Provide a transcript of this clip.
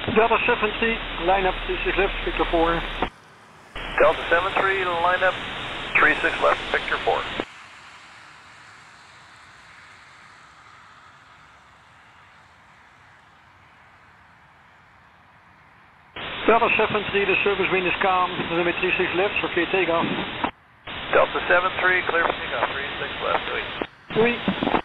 Delta 73, line up 36 left, Victor 4. Delta 73, line up 36 left, Victor 4. Delta 73, the surface wind is calm, runway 36 left, for clear takeoff. Delta 73, clear for takeoff, 36 left, Oui.